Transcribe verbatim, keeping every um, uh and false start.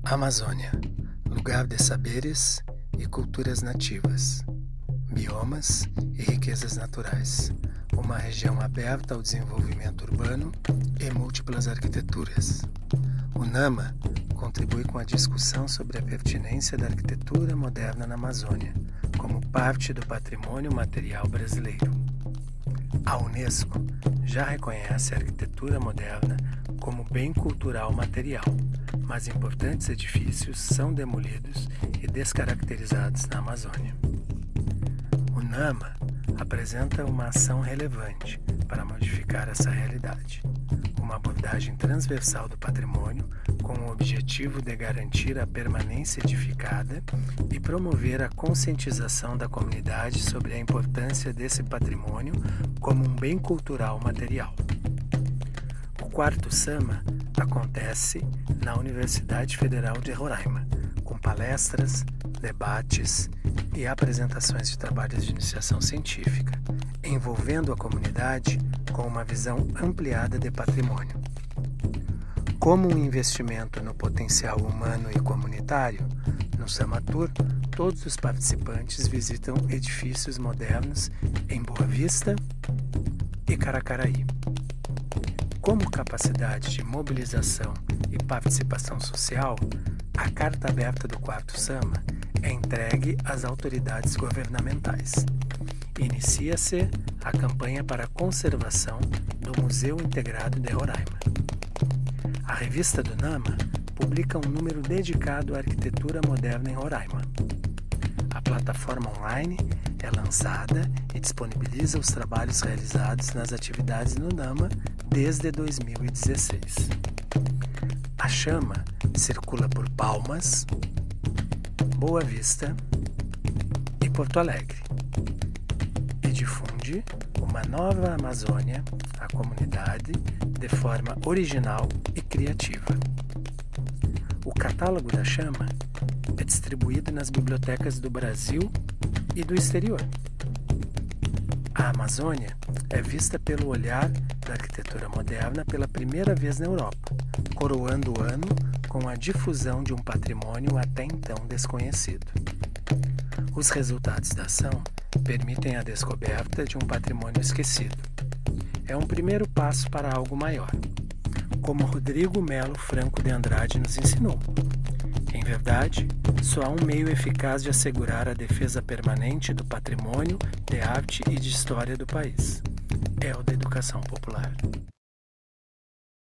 Amazônia, lugar de saberes e culturas nativas, biomas e riquezas naturais, uma região aberta ao desenvolvimento urbano e múltiplas arquiteturas. O NAMA contribui com a discussão sobre a pertinência da arquitetura moderna na Amazônia, como parte do patrimônio material brasileiro. A Unesco já reconhece a arquitetura moderna como bem cultural material, mas importantes edifícios são demolidos e descaracterizados na Amazônia. O NAMA apresenta uma ação relevante para modificar essa realidade, uma abordagem transversal do patrimônio com o objetivo de garantir a permanência edificada e promover a conscientização da comunidade sobre a importância desse patrimônio como um bem cultural material. O quarto SAMA acontece na Universidade Federal de Roraima, com palestras, debates e apresentações de trabalhos de iniciação científica, envolvendo a comunidade com uma visão ampliada de patrimônio. Como um investimento no potencial humano e comunitário, no SAMATUR, todos os participantes visitam edifícios modernos em Boa Vista e Caracaraí. Como capacidade de mobilização e participação social, a Carta Aberta do quarto SAMA é entregue às autoridades governamentais. Inicia-se a campanha para a conservação do Museu Integrado de Roraima. A revista do NAMA publica um número dedicado à arquitetura moderna em Roraima. A plataforma online é lançada e disponibiliza os trabalhos realizados nas atividades no NAMA desde dois mil e dezesseis. A chama circula por Palmas, Boa Vista e Porto Alegre e difunde uma nova Amazônia à comunidade de forma original e criativa. O catálogo da chama é distribuído nas bibliotecas do Brasil e do exterior. A Amazônia é vista pelo olhar da arquitetura moderna pela primeira vez na Europa, coroando o ano com a difusão de um patrimônio até então desconhecido. Os resultados da ação permitem a descoberta de um patrimônio esquecido. É um primeiro passo para algo maior, como Rodrigo Melo Franco de Andrade nos ensinou. Em verdade, só há um meio eficaz de assegurar a defesa permanente do patrimônio, de arte e de história do país. É o da educação popular.